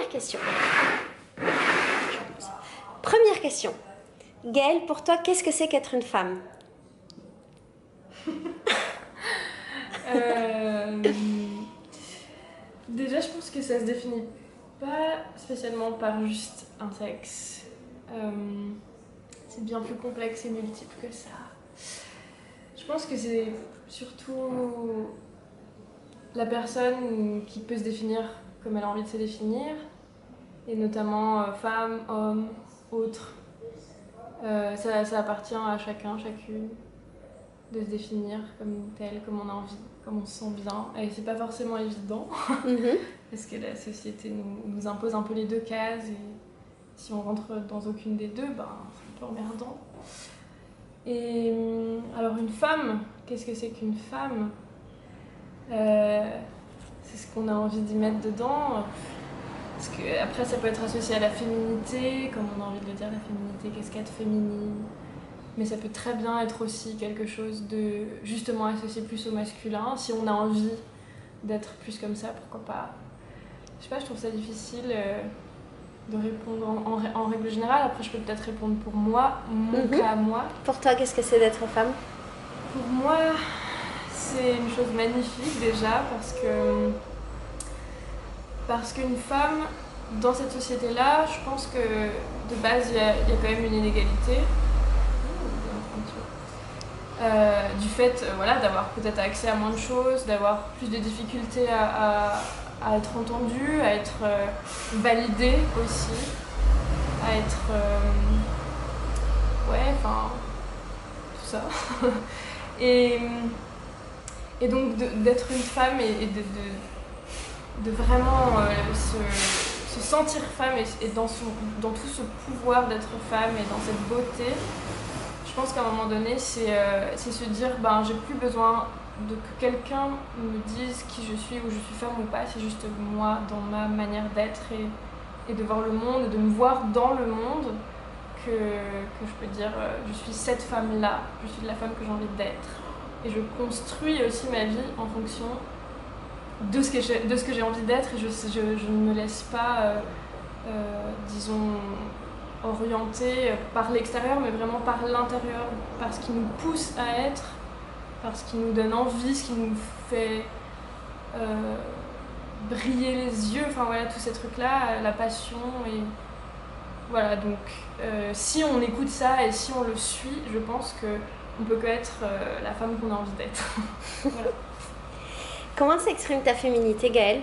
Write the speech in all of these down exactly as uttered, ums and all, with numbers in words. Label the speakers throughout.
Speaker 1: Première question. Première question. Gaëlle, pour toi, qu'est-ce que c'est qu'être une femme?
Speaker 2: euh, Déjà, je pense que ça se définit pas spécialement par juste un sexe. Euh, c'est bien plus complexe et multiple que ça. Je pense que c'est surtout la personne qui peut se définir comme elle a envie de se définir, et notamment euh, femme, homme, autre. Euh, ça, ça appartient à chacun, chacune de se définir comme tel, comme on a envie, comme on se sent bien. Et c'est pas forcément évident,
Speaker 1: Mm-hmm.
Speaker 2: parce que la société nous, nous impose un peu les deux cases, et si on rentre dans aucune des deux, ben, c'est un peu emmerdant. Et alors une femme, qu'est-ce que c'est qu'une femme? euh, C'est ce qu'on a envie d'y mettre dedans. Parce que après ça peut être associé à la féminité, comme on a envie de le dire, la féminité, qu'est-ce qu'être féminine? Mais ça peut très bien être aussi quelque chose de justement associé plus au masculin. Si on a envie d'être plus comme ça, pourquoi pas? Je sais pas, je trouve ça difficile euh, de répondre en, en, en règle générale. Après je peux peut-être répondre pour moi, mon
Speaker 1: Mhm.
Speaker 2: cas à moi.
Speaker 1: Pour toi, qu'est-ce que c'est d'être femme?
Speaker 2: Pour moi, c'est une chose magnifique déjà, parce que parce qu'une femme, dans cette société-là, je pense que de base, il y, y a quand même une inégalité. Euh, du fait euh, voilà, d'avoir peut-être accès à moins de choses, d'avoir plus de difficultés à, à, à être entendue, à être euh, validée aussi, à être... Euh, ouais, enfin... tout ça. et, et donc de, d'être une femme et, et de, de, de vraiment euh, se, se sentir femme et, et dans, son, dans tout ce pouvoir d'être femme et dans cette beauté, je pense qu'à un moment donné, c'est euh, c'est se dire ben, j'ai plus besoin de que quelqu'un me dise qui je suis, ou je suis femme ou pas, c'est juste moi dans ma manière d'être et, et de voir le monde, et de me voir dans le monde, que, que je peux dire euh, je suis cette femme-là, je suis la femme que j'ai envie d'être. Et je construis aussi ma vie en fonction de ce que j'ai, de ce que j'ai envie d'être, et je, je, je ne me laisse pas, euh, euh, disons, orientée par l'extérieur, mais vraiment par l'intérieur, par ce qui nous pousse à être, par ce qui nous donne envie, ce qui nous fait euh, briller les yeux, enfin voilà, tous ces trucs-là, la passion. Et voilà, donc euh, si on écoute ça et si on le suit, je pense qu'on peut que être euh, la femme qu'on a envie d'être. Voilà.
Speaker 1: Comment s'exprime ta féminité, Gaëlle?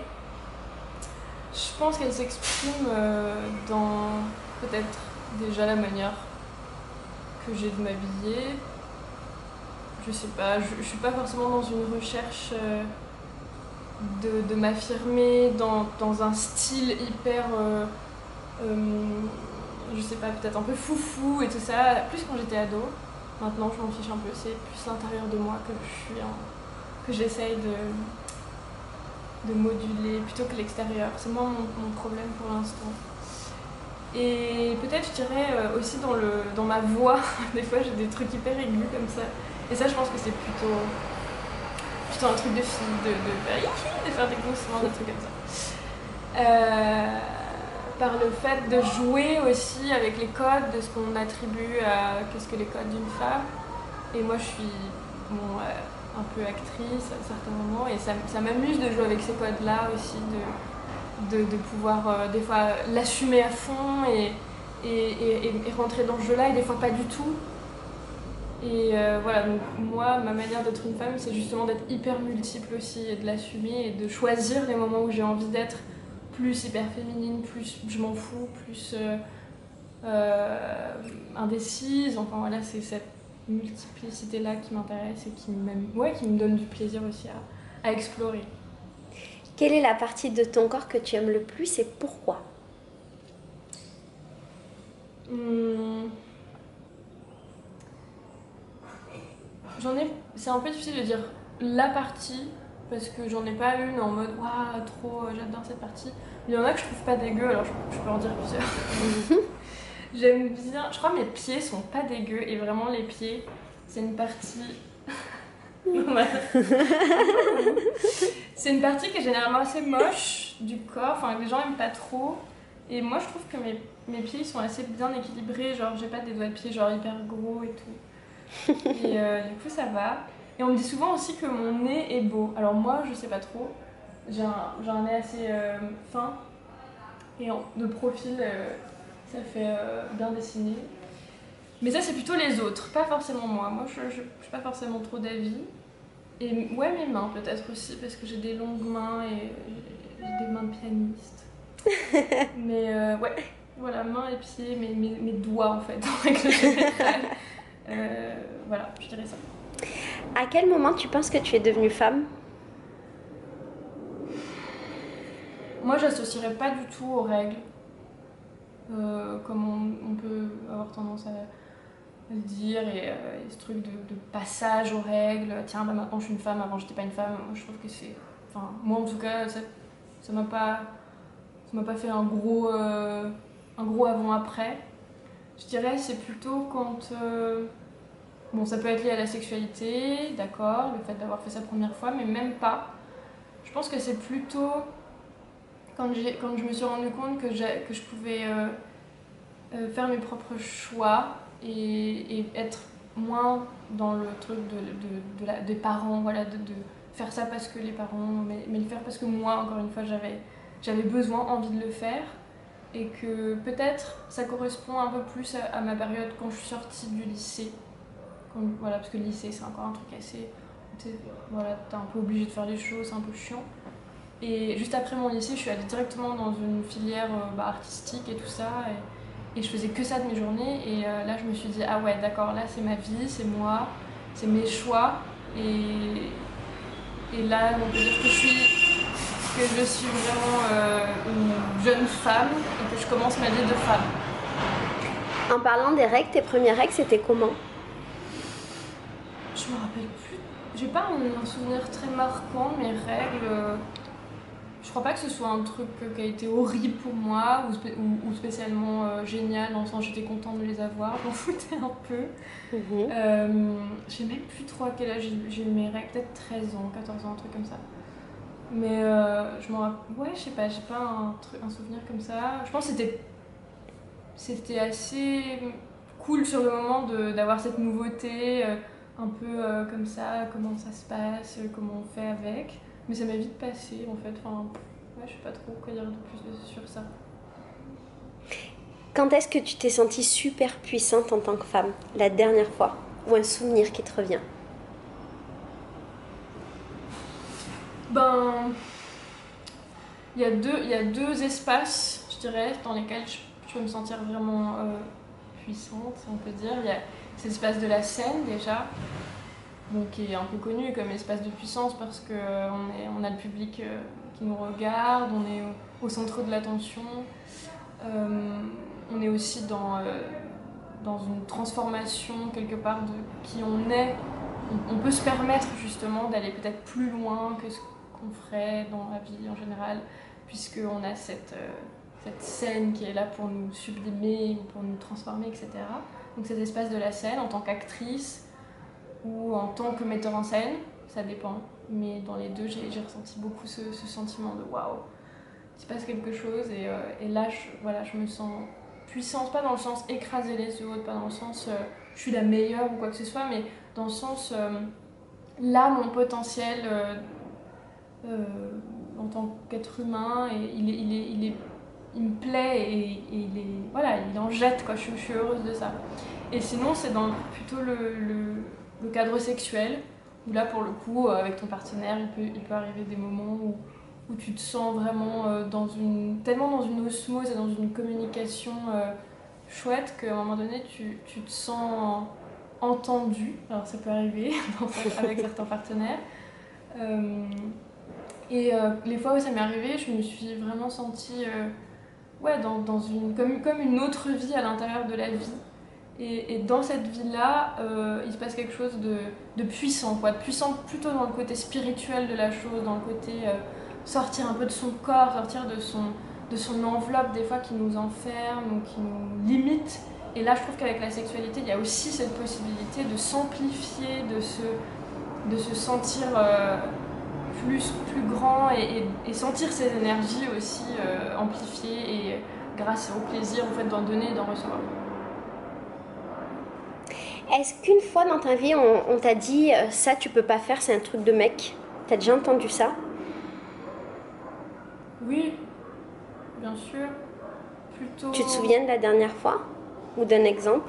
Speaker 2: Je pense qu'elle s'exprime euh, dans peut-être déjà la manière que j'ai de m'habiller. Je sais pas, je, je suis pas forcément dans une recherche euh, de, de m'affirmer dans, dans un style hyper, euh, euh, je sais pas, peut-être un peu foufou et tout ça, plus quand j'étais ado. Maintenant je m'en fiche un peu, c'est plus l'intérieur de moi que je suis, hein, que j'essaye de, de moduler plutôt que l'extérieur. C'est moi mon, mon problème pour l'instant. Et peut-être je dirais euh, aussi dans, le, dans ma voix, des fois j'ai des trucs hyper aigus comme ça. Et ça je pense que c'est plutôt, plutôt un truc de fille, de, de, de faire des gloussements, des trucs comme ça. Euh, par le fait de jouer aussi avec les codes, de ce qu'on attribue à qu'est-ce que les codes d'une femme. Et moi je suis bon, euh, un peu actrice à certains moments, et ça, ça m'amuse de jouer avec ces codes-là aussi, de, de, de pouvoir euh, des fois l'assumer à fond et, et, et, et rentrer dans ce jeu-là, et des fois pas du tout. Et euh, voilà, donc moi, ma manière d'être une femme, c'est justement d'être hyper multiple aussi, et de l'assumer, et de choisir les moments où j'ai envie d'être plus hyper féminine, plus je m'en fous, plus euh, euh, indécise. Enfin voilà, c'est cette multiplicité-là qui m'intéresse et qui, ouais, qui me donne du plaisir aussi à, à explorer.
Speaker 1: Quelle est la partie de ton corps que tu aimes le plus et pourquoi?
Speaker 2: Hum... J'en ai... C'est un peu difficile de dire la partie, parce que j'en ai pas une en mode waouh, trop, j'adore cette partie. Il y en a que je trouve pas dégueu, alors je, je peux en dire plusieurs. J'aime bien, je crois que mes pieds sont pas dégueux, et vraiment les pieds, c'est une partie. C'est une partie qui est généralement assez moche du corps, enfin que les gens aiment pas trop. Et moi, je trouve que mes, mes pieds ils sont assez bien équilibrés. Genre, j'ai pas des doigts de pied genre hyper gros et tout. Et euh, du coup, ça va. Et on me dit souvent aussi que mon nez est beau. Alors moi, je sais pas trop. J'ai un, j'ai un nez assez euh, fin. Et en, de profil, euh, ça fait euh, bien dessiné. Mais ça, c'est plutôt les autres, pas forcément moi. Moi, je, je, je suis pas forcément trop d'avis. Et ouais, mes mains peut-être aussi, parce que j'ai des longues mains et j'ai des mains de pianiste. Mais euh, ouais, voilà, mains et pieds, mes, mes, mes doigts en fait, en règle générale. Euh, voilà, je dirais ça.
Speaker 1: À quel moment tu penses que tu es devenue femme?
Speaker 2: Moi, j'associerais pas du tout aux règles, euh, comme on, on peut avoir tendance à le dire, et, euh, et ce truc de, de passage aux règles. Tiens, bah maintenant je suis une femme, avant j'étais pas une femme. Moi, je trouve que c'est, enfin, moi en tout cas, ça, ça m'a pas, ça m'a pas fait un gros, euh, un gros avant-après. Je dirais c'est plutôt quand, euh, bon, ça peut être lié à la sexualité, d'accord, le fait d'avoir fait sa première fois, mais même pas. Je pense que c'est plutôt quand, j'ai, quand je me suis rendu compte que, j'ai, que je pouvais euh, euh, faire mes propres choix et, et être moins dans le truc de, de, de la, des parents, voilà, de, de faire ça parce que les parents, mais, mais le faire parce que moi, encore une fois, j'avais, j'avais besoin, envie de le faire. Et que peut-être ça correspond un peu plus à, à ma période quand je suis sortie du lycée. Quand, voilà, parce que le lycée, c'est encore un truc assez... T'es, voilà, t'es un peu obligé de faire des choses, c'est un peu chiant. Et juste après mon lycée, je suis allée directement dans une filière euh, bah, artistique et tout ça. Et, et je faisais que ça de mes journées. Et euh, là, je me suis dit, ah ouais, d'accord, là, c'est ma vie, c'est moi, c'est mes choix. Et, et là, on peut dire que je suis... que je suis vraiment euh, une jeune femme et que je commence ma vie de femme.
Speaker 1: En parlant des règles, tes premières règles, c'était comment?
Speaker 2: Je me rappelle plus. J'ai pas un, un souvenir très marquant de mes règles. Je crois pas que ce soit un truc qui a été horrible pour moi ou, spé- ou, ou spécialement euh, génial, dans le sens où j'étais contente de les avoir. Je m'en foutais un peu.
Speaker 1: Mmh.
Speaker 2: Euh, je sais même plus trop à quel âge j'ai, j'ai eu mes règles. Peut-être treize ans, quatorze ans, un truc comme ça. Mais euh, je m'en rappelle. Ouais, je sais pas, j'ai pas un, truc, un souvenir comme ça. Je pense que c'était, c'était assez cool sur le moment de, d'avoir cette nouveauté, euh, un peu euh, comme ça, comment ça se passe, euh, comment on fait avec. Mais ça m'a vite passé en fait. Enfin, ouais, je sais pas trop quoi dire de plus sur ça.
Speaker 1: Quand est-ce que tu t'es sentie super puissante en tant que femme, la dernière fois? Ou un souvenir qui te revient?
Speaker 2: Ben, il y a deux, il y a deux espaces, je dirais, dans lesquels je, je peux me sentir vraiment euh, puissante, si on peut dire. Il y a cet espace de la scène déjà, donc, qui est un peu connu comme espace de puissance parce qu'on est, on a le public euh, qui nous regarde, on est au, au centre de l'attention. Euh, on est aussi dans, euh, dans une transformation quelque part de qui on est. On, on peut se permettre justement d'aller peut-être plus loin que ce qu'on ferait dans la vie en général, puisqu'on a cette, euh, cette scène qui est là pour nous sublimer, pour nous transformer, et cetera. Donc cet espace de la scène en tant qu'actrice ou en tant que metteur en scène, ça dépend. Mais dans les deux, j'ai, j'ai ressenti beaucoup ce, ce sentiment de waouh, il se passe quelque chose et, euh, et là, je, voilà, je me sens puissante, pas dans le sens écraser les autres, pas dans le sens euh, je suis la meilleure ou quoi que ce soit, mais dans le sens euh, là, mon potentiel euh, euh, en tant qu'être humain, et il, est, il, est, il, est, il me plaît et, et il, est, voilà, il en jette, quoi. Je, je suis heureuse de ça. Et sinon, c'est dans plutôt le, le, le cadre sexuel, où là, pour le coup, avec ton partenaire, il peut, il peut arriver des moments où où tu te sens vraiment euh, dans une, tellement dans une osmose et dans une communication euh, chouette qu'à un moment donné, tu, tu te sens entendu. Alors ça peut arriver avec certains partenaires. Euh, et euh, les fois où ça m'est arrivé, je me suis vraiment sentie euh, ouais, dans, dans une, comme, comme une autre vie à l'intérieur de la vie. Et, et dans cette vie-là, euh, il se passe quelque chose de, de puissant, quoi. De puissant plutôt dans le côté spirituel de la chose, dans le côté... Euh, sortir un peu de son corps, sortir de son, de son enveloppe des fois qui nous enferme ou qui nous limite. Et là, je trouve qu'avec la sexualité, il y a aussi cette possibilité de s'amplifier, de se, de se sentir euh, plus, plus grand et, et, et sentir ses énergies aussi euh, amplifiées et grâce au plaisir en fait, d'en donner et d'en recevoir.
Speaker 1: Est-ce qu'une fois dans ta vie, on, on t'a dit euh, ça tu peux pas faire, c'est un truc de mec? T'as déjà entendu ça?
Speaker 2: Oui, bien sûr. Plutôt...
Speaker 1: Tu te souviens de la dernière fois? Ou d'un exemple?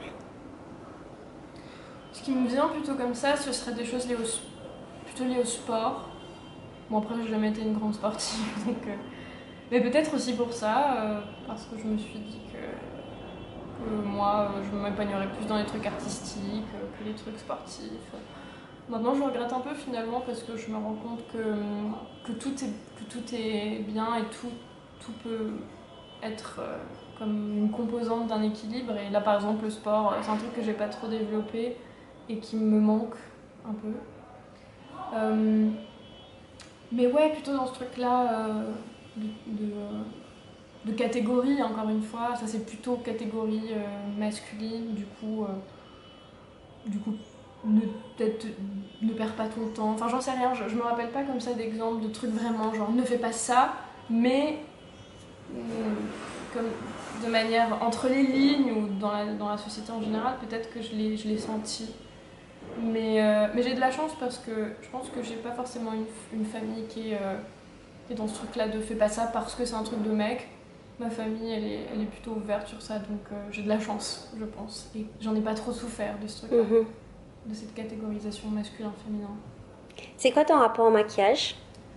Speaker 2: Ce qui me vient plutôt comme ça, ce serait des choses liées au, plutôt liées au sport. Bon, après, j'ai jamais été une grande sportive, donc... Euh... Mais peut-être aussi pour ça, euh, parce que je me suis dit que, que moi, euh, je m'épanouirais plus dans les trucs artistiques euh, que les trucs sportifs. Maintenant, je regrette un peu finalement parce que je me rends compte que, que, tout, est, que tout est bien et tout, tout peut être euh, comme une composante d'un équilibre. Et là, par exemple, le sport, c'est un truc que j'ai pas trop développé et qui me manque un peu. Euh, mais ouais, plutôt dans ce truc-là euh, de, de, de catégorie, encore une fois. Ça, c'est plutôt catégorie euh, masculine, du coup... Euh, du coup ne, peut-être ne perds pas ton temps, enfin j'en sais rien, je, je me rappelle pas comme ça d'exemples de trucs vraiment genre ne fais pas ça, mais euh, comme de manière entre les lignes ou dans la, dans la société en général, peut-être que je l'ai, je l'ai senti. Mais, euh, mais j'ai de la chance parce que je pense que j'ai pas forcément une, une famille qui est, euh, qui est dans ce truc-là de fais pas ça parce que c'est un truc de mec. Ma famille, elle est, elle est plutôt ouverte sur ça, donc euh, j'ai de la chance, je pense. Et j'en ai pas trop souffert de ce truc-là. Mm-hmm. De cette catégorisation masculin-féminin.
Speaker 1: C'est quoi ton rapport au maquillage?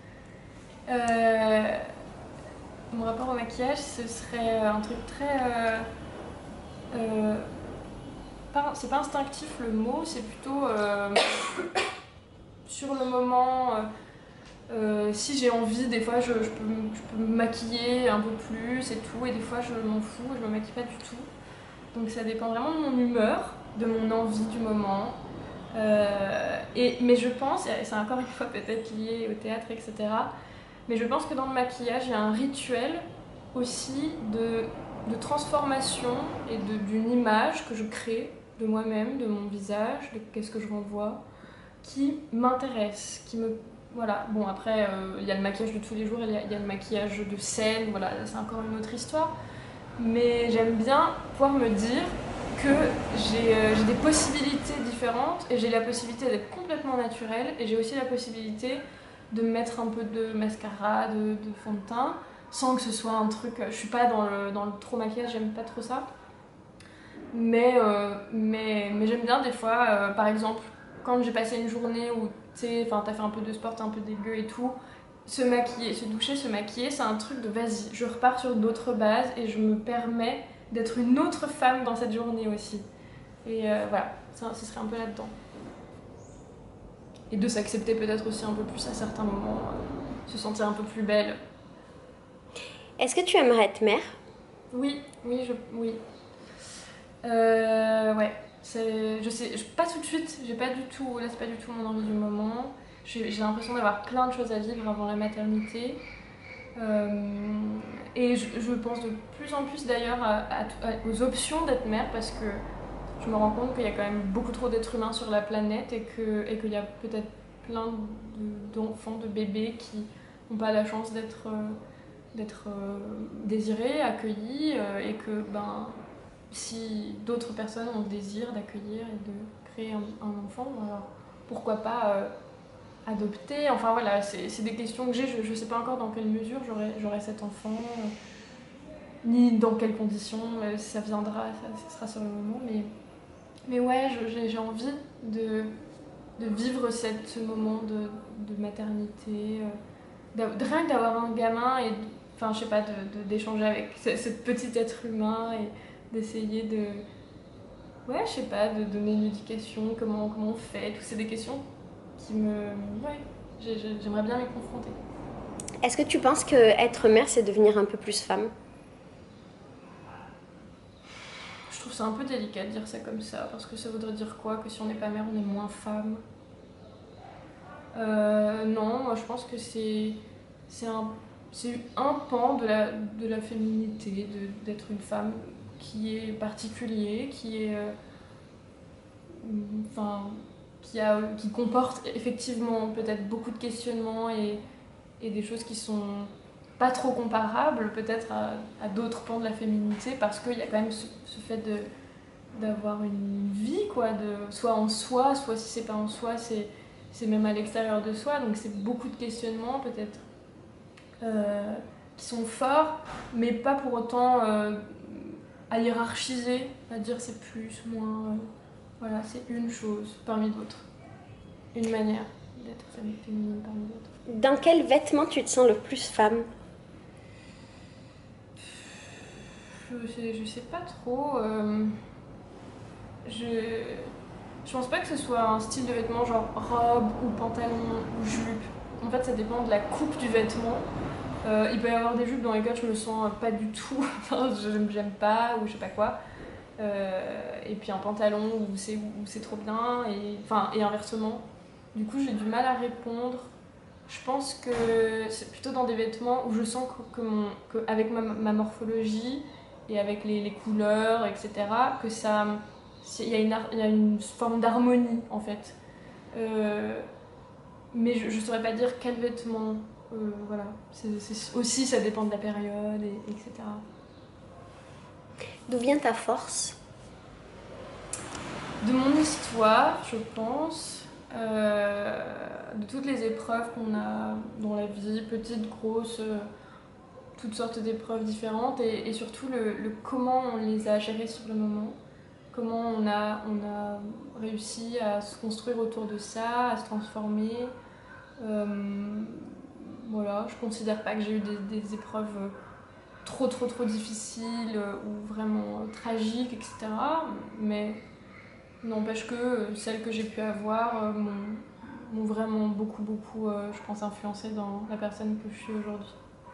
Speaker 2: euh, Mon rapport au maquillage, ce serait un truc très... Euh, euh, pas, c'est pas instinctif le mot, c'est plutôt euh, sur le moment... Euh, euh, si j'ai envie, des fois je, je, peux, je peux me maquiller un peu plus et tout, et des fois je m'en fous, je me maquille pas du tout. Donc ça dépend vraiment de mon humeur, de mon envie du moment. Euh, et, mais je pense, et c'est encore une fois peut-être lié au théâtre, et cetera, mais je pense que dans le maquillage, il y a un rituel aussi de, de transformation et de, d'une image que je crée de moi-même, de mon visage, de qu'est-ce que je renvoie, qui m'intéresse, qui me... Voilà, bon après, euh, il y a le maquillage de tous les jours, il y a, il y a le maquillage de scène, voilà, c'est encore une autre histoire. Mais j'aime bien pouvoir me dire que j'ai, euh, j'ai des possibilités différentes et j'ai la possibilité d'être complètement naturelle et j'ai aussi la possibilité de mettre un peu de mascara, de, de fond de teint sans que ce soit un truc... Je suis pas dans le, dans le trop maquillage, j'aime pas trop ça. Mais, euh, mais, mais j'aime bien des fois, euh, par exemple, quand j'ai passé une journée où tu sais, t'as fait un peu de sport, t'es un peu dégueu et tout, se maquiller, se doucher, se maquiller, c'est un truc de vas-y, je repars sur d'autres bases et je me permets d'être une autre femme dans cette journée aussi. Et euh, voilà, ça, ce serait un peu là-dedans. Et de s'accepter peut-être aussi un peu plus à certains moments, euh, se sentir un peu plus belle.
Speaker 1: Est-ce que tu aimerais être mère?
Speaker 2: Oui, oui, je, oui. Euh, ouais, c'est, je sais, je, pas tout de suite, j'ai pas du tout, là c'est pas du tout mon envie du moment. J'ai, j'ai l'impression d'avoir plein de choses à vivre avant la maternité. Euh, et je, je pense de plus en plus d'ailleurs à, à, à, aux options d'être mère parce que je me rends compte qu'il y a quand même beaucoup trop d'êtres humains sur la planète et, que, et qu'il y a peut-être plein de, d'enfants, de bébés qui n'ont pas la chance d'être, euh, d'être euh, désirés, accueillis euh, et que ben, si d'autres personnes ont le désir d'accueillir et de créer un, un enfant, alors pourquoi pas euh, adopter, enfin voilà, c'est, c'est des questions que j'ai, je ne sais pas encore dans quelle mesure j'aurai, j'aurai cet enfant, euh, ni dans quelles conditions, euh, ça viendra, ça, ça sera sur le moment, mais, mais ouais, je, j'ai, j'ai envie de, de vivre cette, ce moment de, de maternité, euh, de rien que d'avoir un gamin et, enfin je sais pas, de, de, d'échanger avec ce, ce petit être humain et d'essayer de, ouais, je sais pas, de donner une éducation, comment, comment on fait, tout c'est des questions qui me... Ouais, j'aimerais bien les confronter.
Speaker 1: Est-ce que tu penses que être mère, c'est devenir un peu plus femme?
Speaker 2: Je trouve ça un peu délicat de dire ça comme ça, parce que ça voudrait dire quoi? Que si on n'est pas mère, on est moins femme? euh, Non, moi je pense que c'est, c'est, un, c'est un pan de la, de la féminité, de, d'être une femme qui est particulier, qui est... Euh, enfin... Qui, a, qui comporte effectivement peut-être beaucoup de questionnements et, et des choses qui sont pas trop comparable peut-être à, à d'autres pans de la féminité, parce qu'il y a quand même ce, ce fait de, d'avoir une vie, quoi, de, soit en soi, soit si c'est pas en soi, c'est, c'est même à l'extérieur de soi, donc c'est beaucoup de questionnements peut-être euh, qui sont forts, mais pas pour autant euh, à hiérarchiser, à dire c'est plus, moins, euh, voilà, c'est une chose parmi d'autres, une manière d'être féminine parmi d'autres.
Speaker 1: Dans quel vêtement tu te sens le plus femme?
Speaker 2: Je sais, je sais pas trop. Euh, je, je pense pas que ce soit un style de vêtement genre robe ou pantalon ou jupe. En fait, ça dépend de la coupe du vêtement. Euh, il peut y avoir des jupes dans lesquelles je me sens pas du tout, enfin, je- j'aime pas ou je sais pas quoi. Euh, et puis un pantalon où c'est, où c'est trop bien, et, enfin, et inversement. Du coup, j'ai du mal à répondre. Je pense que c'est plutôt dans des vêtements où je sens que, que mon, que avec ma, ma morphologie et avec les, les couleurs, et cetera, que ça, il y, a une, il y a une forme d'harmonie en fait. Euh, mais je ne saurais pas dire quel vêtement. Euh, voilà. C'est, c'est, aussi, ça dépend de la période, et, etc.
Speaker 1: D'où vient ta force?
Speaker 2: De mon histoire, je pense, euh, de toutes les épreuves qu'on a dans la vie, petites, grosses, euh, toutes sortes d'épreuves différentes, et, et surtout le, le comment on les a gérées sur le moment, comment on a, on a réussi à se construire autour de ça, à se transformer. Euh, voilà, je considère pas que j'ai eu des, des épreuves trop trop trop difficiles ou vraiment tragiques, et cetera. Mais n'empêche que celles que j'ai pu avoir euh, m'ont, m'ont vraiment beaucoup beaucoup, euh, je pense, influencé dans la personne que je suis aujourd'hui.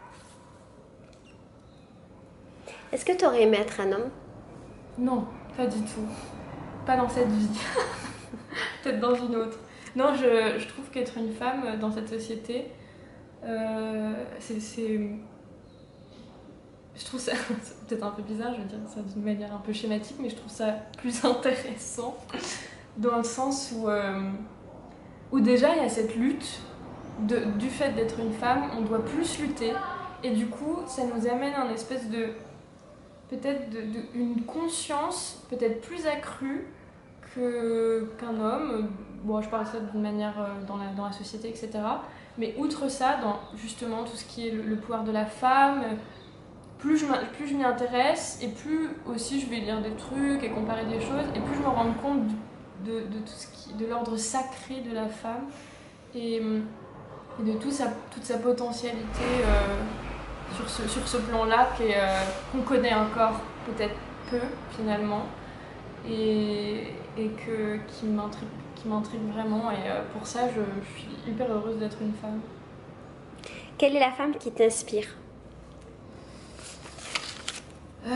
Speaker 1: Est-ce que tu aurais aimé être un homme?
Speaker 2: Non, pas du tout. Pas dans cette vie. Peut-être dans une autre. Non, je, je trouve qu'être une femme dans cette société, euh, c'est, c'est... Je trouve ça, c'est peut-être un peu bizarre, je vais dire ça d'une manière un peu schématique, mais je trouve ça plus intéressant dans le sens où, euh, où déjà il y a cette lutte de, du fait d'être une femme, on doit plus lutter, et du coup ça nous amène à une espèce de, peut-être de, de, une conscience peut-être plus accrue que, qu'un homme. Bon, je parle de ça d'une manière euh, dans la, dans la société, et cetera. Mais outre ça, dans justement tout ce qui est le, le pouvoir de la femme, plus je, plus je m'y intéresse, et plus aussi je vais lire des trucs et comparer des choses, et plus je me rends compte de, de, de tout ce qui, de l'ordre sacré de la femme, et, et de tout sa, toute sa potentialité euh, sur ce, sur ce plan-là euh, qu'on connaît encore peut-être peu finalement, et, et que, qui m'intrigue, qui m'intrigue vraiment, et euh, pour ça je, je suis hyper heureuse d'être une femme.
Speaker 1: Quelle est la femme qui t'inspire?
Speaker 2: Euh...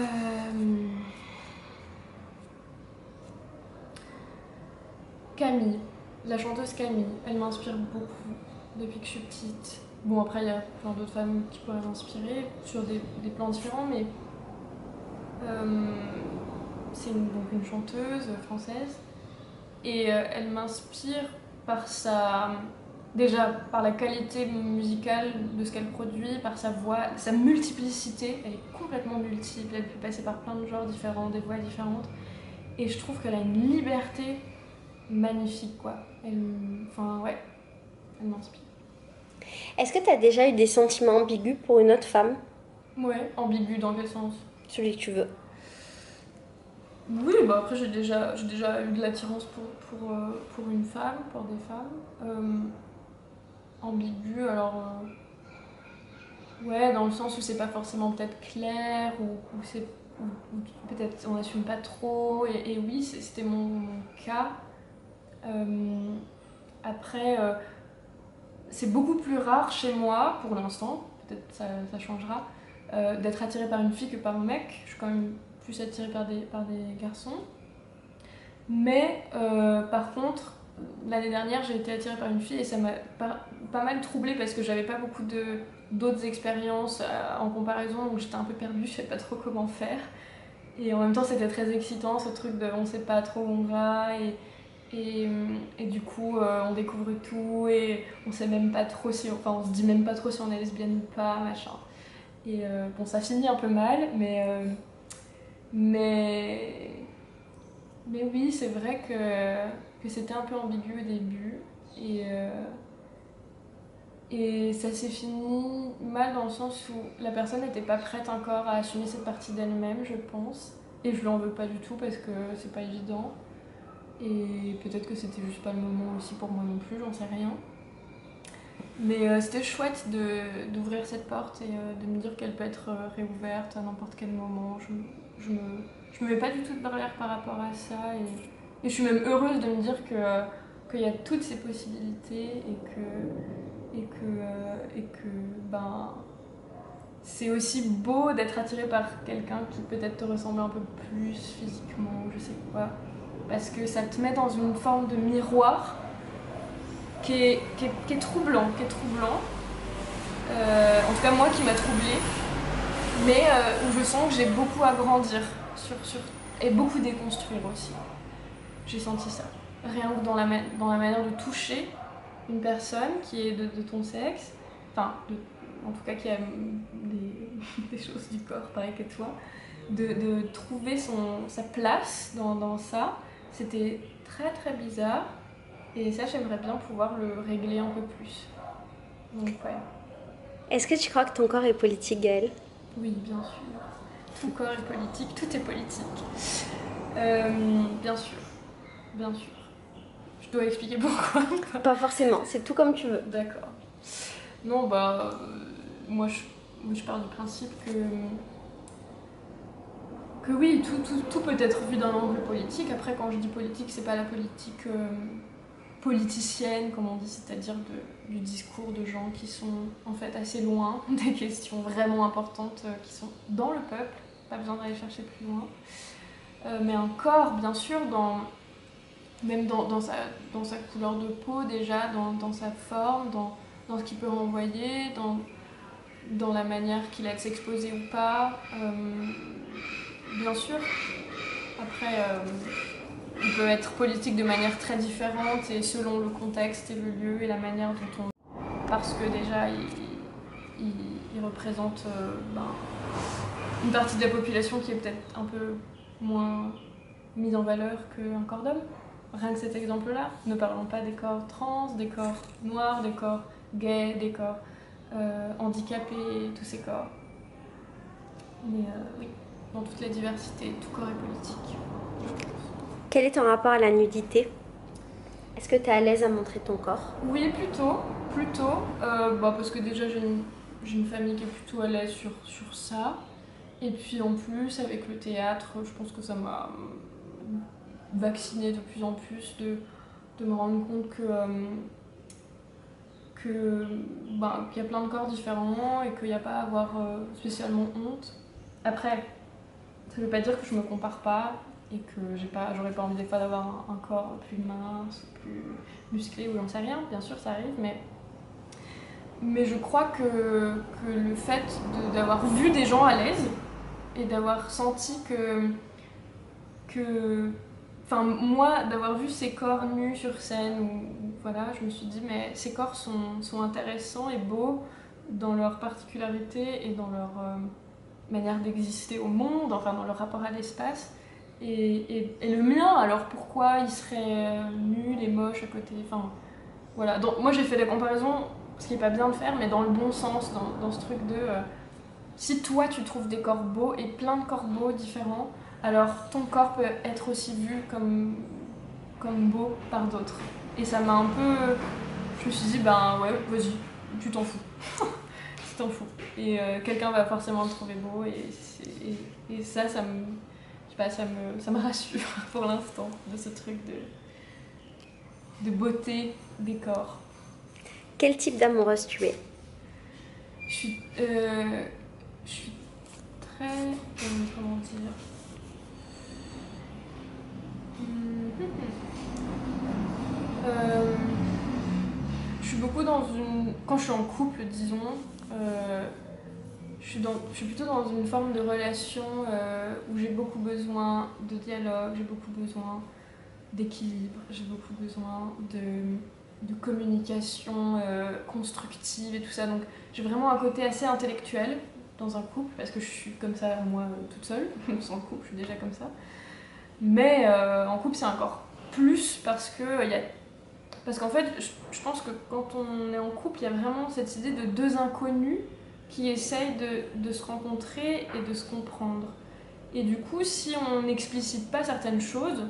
Speaker 2: Camille, la chanteuse Camille, elle m'inspire beaucoup depuis que je suis petite. Bon, après, il y a plein d'autres femmes qui pourraient m'inspirer sur des, des plans différents, mais euh, c'est une, donc une chanteuse française, et euh, elle m'inspire par sa... Déjà par la qualité musicale de ce qu'elle produit, par sa voix, sa multiplicité, elle est complètement multiple, elle peut passer par plein de genres différents, des voix différentes, et je trouve qu'elle a une liberté magnifique, quoi. Elle, enfin, ouais, elle m'inspire.
Speaker 1: Est-ce que tu as déjà eu des sentiments ambigus pour une autre femme?
Speaker 2: Ouais, ambigu dans quel sens?
Speaker 1: Celui que tu veux.
Speaker 2: Oui, bah après j'ai déjà, j'ai déjà eu de l'attirance pour, pour, euh, pour une femme, pour des femmes. Euh, ambigu, alors... Euh, ouais, dans le sens où c'est pas forcément peut-être clair, ou, ou c'est... Ou, ou peut-être on n'assume pas trop, et, et oui, c'était mon, mon cas. Euh, après... Euh, c'est beaucoup plus rare chez moi, pour l'instant, peut-être ça, ça changera, euh, d'être attirée par une fille que par un mec. Je suis quand même plus attirée par des, par des garçons. Mais euh, par contre, l'année dernière, j'ai été attirée par une fille, et ça m'a pas, pas mal troublée parce que j'avais pas beaucoup de, d'autres expériences euh, en comparaison, où j'étais un peu perdue, je savais pas trop comment faire. Et en même temps, c'était très excitant, ce truc de on sait pas trop où on va. Et, Et, et du coup, euh, on découvre tout et on sait même pas trop si, enfin, on se dit même pas trop si on est lesbienne ou pas, machin. Et euh, bon, ça finit un peu mal, mais euh, mais mais oui, c'est vrai que que c'était un peu ambigu au début et euh, et ça s'est fini mal dans le sens où la personne n'était pas prête encore à assumer cette partie d'elle-même, je pense. Et je lui en veux pas du tout parce que c'est pas évident. Et peut-être que c'était juste pas le moment aussi pour moi non plus, j'en sais rien. Mais euh, c'était chouette de, d'ouvrir cette porte et euh, de me dire qu'elle peut être euh, réouverte à n'importe quel moment. Je, je, me, je me mets pas du tout de barrière par rapport à ça. Et, et je suis même heureuse de me dire que, euh, qu'il y a toutes ces possibilités et que, et que, euh, et que ben, c'est aussi beau d'être attiré par quelqu'un qui peut-être te ressemble un peu plus physiquement, je sais quoi. Parce que ça te met dans une forme de miroir qui est, qui est, qui est troublant, qui est troublant. Euh, en tout cas moi qui m'a troublée, mais euh, où je sens que j'ai beaucoup à grandir sur, sur, et beaucoup déconstruire aussi. J'ai senti ça. Rien que dans la, dans la manière de toucher une personne qui est de, de ton sexe, enfin, de, en tout cas qui a des, des choses du corps pareil que toi, de, de trouver son, sa place dans, dans ça, c'était très très bizarre. Et ça, j'aimerais bien pouvoir le régler un peu plus. Donc, ouais.
Speaker 1: Est-ce que tu crois que ton corps est politique, Gaëlle?
Speaker 2: Oui, bien sûr. Tout corps est politique, tout est politique. Euh, bien sûr, bien sûr. Je dois expliquer pourquoi.
Speaker 1: Pas forcément, c'est tout comme tu veux.
Speaker 2: D'accord. Non, bah, euh, moi, je, moi, je pars du principe que, que oui, tout, tout, tout peut être vu d'un angle politique. Après, quand je dis politique, c'est pas la politique euh, politicienne, comme on dit, c'est-à-dire de, du discours de gens qui sont en fait assez loin des questions vraiment importantes euh, qui sont dans le peuple, pas besoin d'aller chercher plus loin. Euh, mais un corps, bien sûr, dans, même dans, dans, sa, dans sa couleur de peau déjà, dans, dans sa forme, dans, dans ce qu'il peut renvoyer, dans, dans la manière qu'il a de s'exposer ou pas. Euh, bien sûr, après... Euh, il peut être politique de manière très différente et selon le contexte et le lieu et la manière dont on... Parce que déjà, il, il, il représente euh, ben, une partie de la population qui est peut-être un peu moins mise en valeur qu'un corps d'homme. Rien que cet exemple-là. Ne parlons pas des corps trans, des corps noirs, des corps gays, des corps euh, handicapés, tous ces corps. Mais euh, oui, dans toute la diversité, tout corps est politique.
Speaker 1: Quel est ton rapport à la nudité? Est-ce que tu es à l'aise à montrer ton corps?
Speaker 2: Oui, plutôt, plutôt. Euh, bah, parce que déjà, j'ai une, j'ai une famille qui est plutôt à l'aise sur, sur ça. Et puis en plus, avec le théâtre, je pense que ça m'a vaccinée de plus en plus de, de me rendre compte que, euh, que, bah, qu'il y a plein de corps différents et qu'il n'y a pas à avoir euh, spécialement honte. Après, ça ne veut pas dire que je me compare pas et que j'ai pas, j'aurais pas envie des fois d'avoir un, un corps plus mince, plus musclé ou j'en sais rien, bien sûr ça arrive, mais, mais je crois que, que le fait de, d'avoir vu des gens à l'aise et d'avoir senti que, que enfin moi d'avoir vu ces corps nus sur scène, ou, voilà, je me suis dit mais ces corps sont, sont intéressants et beaux dans leur particularité et dans leur euh, manière d'exister au monde, enfin dans leur rapport à l'espace. Et, et, et le mien, alors pourquoi il serait nul et moche à côté, enfin voilà. Donc moi j'ai fait des comparaisons, ce qui est pas bien de faire, mais dans le bon sens, dans, dans ce truc de euh, si toi tu trouves des corps beaux et plein de corps beaux différents, alors ton corps peut être aussi vu comme, comme beau par d'autres. Et ça m'a un peu, je me suis dit ben ouais vas-y, tu t'en fous. Tu t'en fous. Et euh, quelqu'un va forcément le trouver beau et, et, et ça, ça me, je sais pas, ça me, ça me rassure pour l'instant de ce truc de, de beauté des corps.
Speaker 1: Quel type d'amoureuse tu es?
Speaker 2: Je suis, euh, je suis très, euh, comment dire, euh, je suis beaucoup dans une, quand je suis en couple, disons. Euh, Je suis, dans, je suis plutôt dans une forme de relation euh, où j'ai beaucoup besoin de dialogue, j'ai beaucoup besoin d'équilibre, j'ai beaucoup besoin de, de communication euh, constructive et tout ça. Donc j'ai vraiment un côté assez intellectuel dans un couple, parce que je suis comme ça moi toute seule, sans le couple je suis déjà comme ça. Mais euh, en couple c'est encore plus parce que euh, y a... parce qu'en fait je, je pense que quand on est en couple il y a vraiment cette idée de deux inconnus qui essayent de, de se rencontrer et de se comprendre. Et du coup si on n'explicite pas certaines choses,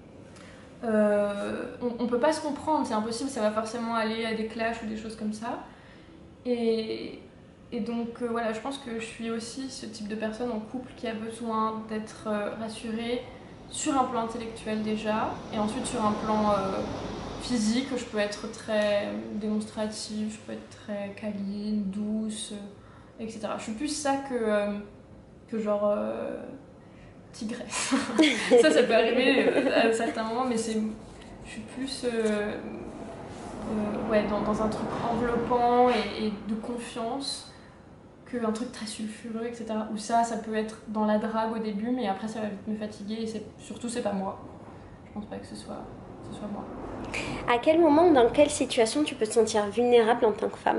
Speaker 2: euh, on, on peut pas se comprendre, c'est impossible, ça va forcément aller à des clashs ou des choses comme ça. Et, et donc euh, voilà, je pense que je suis aussi ce type de personne en couple qui a besoin d'être euh, rassurée sur un plan intellectuel déjà, et ensuite sur un plan euh, physique, je peux être très démonstrative, je peux être très câline, douce, euh, et cetera. Je suis plus ça que, euh, que genre euh, tigresse. ça, ça peut arriver euh, à certains moments, mais c'est, je suis plus euh, euh, ouais, dans, dans un truc enveloppant et, et de confiance qu'un truc très sulfureux, et cetera. Où ça, ça peut être dans la drague au début, mais après ça va vite me fatiguer et c'est, surtout c'est pas moi. Je pense pas que ce soit, que ce soit moi.
Speaker 1: À quel moment, dans quelle situation tu peux te sentir vulnérable en tant que femme?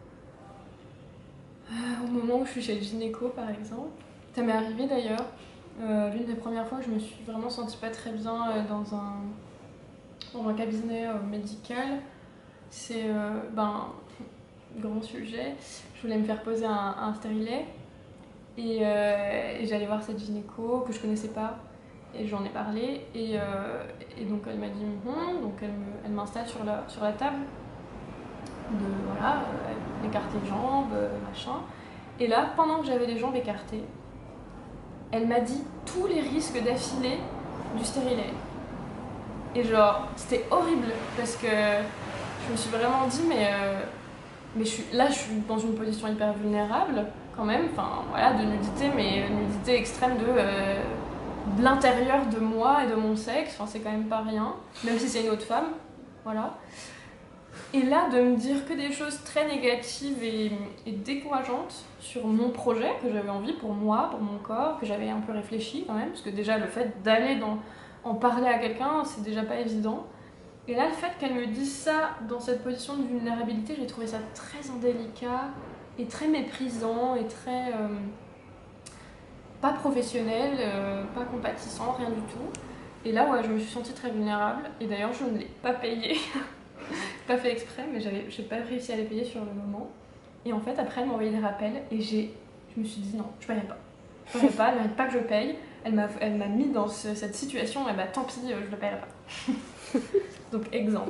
Speaker 2: Euh, au moment où je suis chez le gynéco par exemple, ça m'est arrivé d'ailleurs. Euh, l'une des premières fois que je me suis vraiment sentie pas très bien euh, dans, un, dans un cabinet euh, médical, c'est euh, ben, grand sujet. Je voulais me faire poser un, un stérilet et, euh, et j'allais voir cette gynéco que je connaissais pas et j'en ai parlé et, euh, et donc elle m'a dit hum, donc elle, me, elle m'installe sur la, sur la table de voilà, euh, écarter les jambes, euh, machin. Et là, pendant que j'avais les jambes écartées, elle m'a dit tous les risques d'affilée du stérilet. Et genre, c'était horrible parce que je me suis vraiment dit, mais, euh, mais je suis, là, je suis dans une position hyper vulnérable quand même, enfin voilà, de nudité, mais nudité extrême de, euh, de l'intérieur de moi et de mon sexe, enfin c'est quand même pas rien, même si c'est une autre femme, voilà. Et là, de me dire que des choses très négatives et, et décourageantes sur mon projet que j'avais envie pour moi, pour mon corps, que j'avais un peu réfléchi quand même, parce que déjà le fait d'aller dans, en parler à quelqu'un, c'est déjà pas évident. Et là, le fait qu'elle me dise ça dans cette position de vulnérabilité, j'ai trouvé ça très indélicat et très méprisant et très euh, pas professionnel, euh, pas compatissant, rien du tout. Et là, ouais, je me suis sentie très vulnérable. Et d'ailleurs, je ne l'ai pas payé. Pas fait exprès, mais j'avais, j'ai pas réussi à les payer sur le moment. Et en fait, après, elle m'a envoyé des rappels et j'ai, je me suis dit non, je paierai pas. Je paierai pas, elle mérite pas que je paye. Elle m'a, elle m'a mis dans ce, cette situation, et bah tant pis, je le paierai pas. Donc, exemple.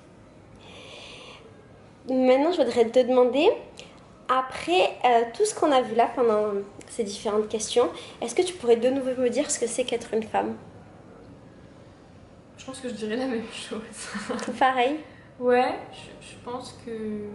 Speaker 1: Maintenant, je voudrais te demander, après euh, tout ce qu'on a vu là pendant ces différentes questions, est-ce que tu pourrais de nouveau me dire ce que c'est qu'être une femme?
Speaker 2: Je pense que je dirais la même chose.
Speaker 1: Tout pareil?
Speaker 2: Ouais, je, je pense que...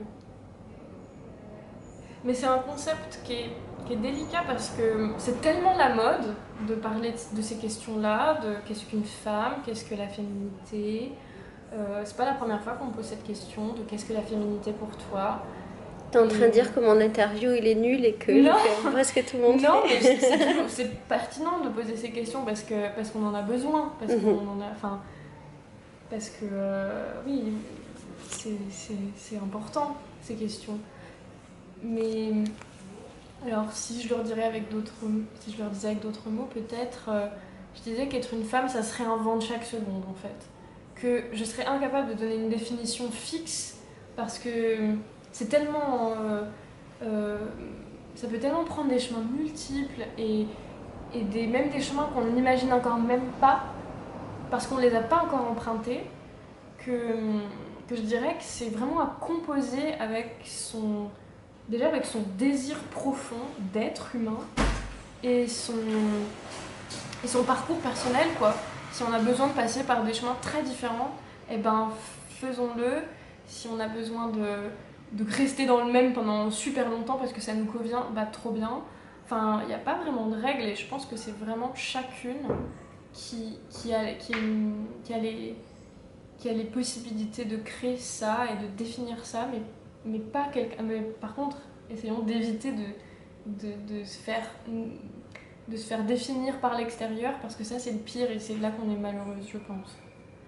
Speaker 2: Mais c'est un concept qui est, qui est délicat parce que c'est tellement la mode de parler de, de ces questions-là, de qu'est-ce qu'une femme, qu'est-ce que la féminité. Euh, c'est pas la première fois qu'on me pose cette question de qu'est-ce que la féminité pour toi.
Speaker 1: T'es en train de dire que mon interview il est nul et que
Speaker 2: non.
Speaker 1: je fais presque tout le monde.
Speaker 2: Non, mais c'est, c'est, toujours, c'est pertinent de poser ces questions parce, que, parce qu'on en a besoin, parce mm-hmm. qu'on en a... Enfin, parce que, euh, oui, c'est, c'est, c'est important, ces questions. Mais, alors, si je leur dirais avec d'autres, si je leur disais avec d'autres mots, peut-être, euh, je disais qu'être une femme, ça se réinvente chaque seconde, en fait. Que je serais incapable de donner une définition fixe, parce que c'est tellement... Euh, euh, ça peut tellement prendre des chemins multiples, et, et des, même des chemins qu'on n'imagine encore même pas, parce qu'on ne les a pas encore empruntés, que, que je dirais que c'est vraiment à composer avec son, déjà avec son désir profond d'être humain et son, et son parcours personnel, quoi. Si on a besoin de passer par des chemins très différents, eh ben faisons-le. Si on a besoin de, de rester dans le même pendant super longtemps parce que ça nous convient, bah trop bien. Enfin, il n'y a pas vraiment de règles et je pense que c'est vraiment chacune qui, qui, a, qui, qui, a les, qui a les possibilités de créer ça et de définir ça, mais, mais pas quelqu'un. Mais par contre, essayons d'éviter de, de, de, se faire, de se faire définir par l'extérieur, parce que ça c'est le pire et c'est là qu'on est malheureuse, je pense.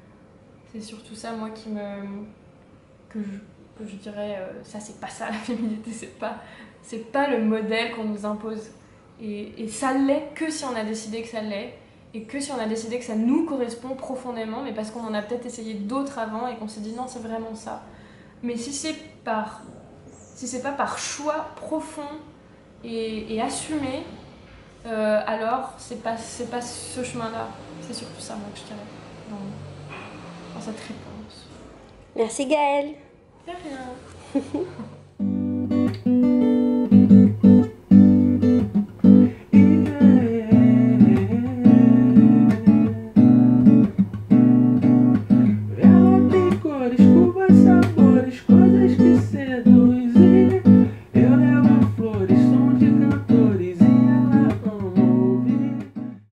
Speaker 2: C'est surtout ça, moi, qui me... que je, que je dirais, euh, ça c'est pas ça la féminité, c'est pas, c'est pas le modèle qu'on nous impose. Et, et ça l'est que si on a décidé que ça l'est, et que si on a décidé que ça nous correspond profondément, mais parce qu'on en a peut-être essayé d'autres avant et qu'on s'est dit non, c'est vraiment ça. Mais si c'est par, si c'est pas par choix profond et, et assumé, euh, alors c'est pas, c'est pas ce chemin-là. C'est surtout ça, moi, que je dirais dans, dans cette réponse.
Speaker 1: Merci Gaëlle.
Speaker 2: De rien.